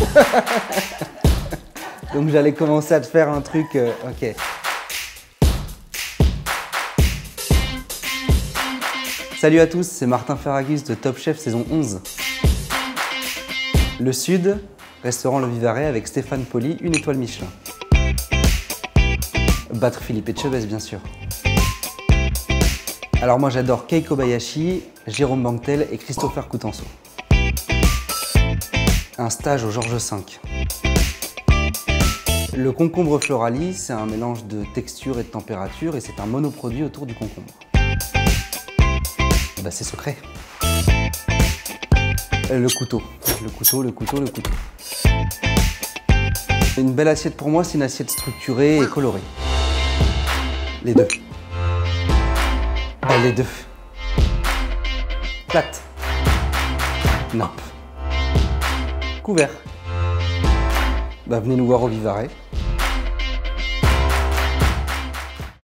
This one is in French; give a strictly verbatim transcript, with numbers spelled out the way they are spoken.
Donc j'allais commencer à te faire un truc... Euh, ok. Salut à tous, c'est Martin Ferragus de Top Chef saison onze. Le Sud, restaurant Le Vivarais avec Stéphane Poli, une étoile Michelin. Battre Philippe Etchebest, bien sûr. Alors moi j'adore Kei Kobayashi, Jérôme Banquetel et Christopher Coutenceau. Un stage au Georges cinq. Le concombre Florali, c'est un mélange de texture et de température et c'est un monoproduit autour du concombre. Bah, c'est secret. Le couteau, le couteau, le couteau, le couteau. Une belle assiette pour moi, c'est une assiette structurée et colorée. Les deux. Ah, les deux. Plate. Nappe. Couvert. Bah, venez nous voir au Vivarais.